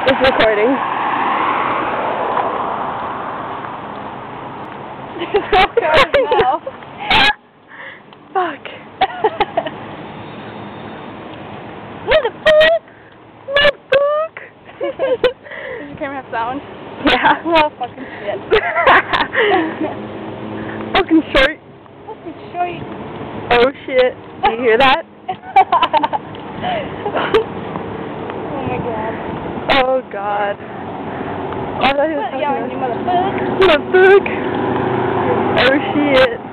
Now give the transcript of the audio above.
It's recording. now. Fuck. What the fuck? What the fuck? Does your camera have sound? Yeah. Oh, fucking shit. Fucking short. Fucking short. Oh shit. Do you hear that? Oh my god. Oh god. Oh, I thought he was talking Yeah, you motherfucker. Motherfuck. Oh shit.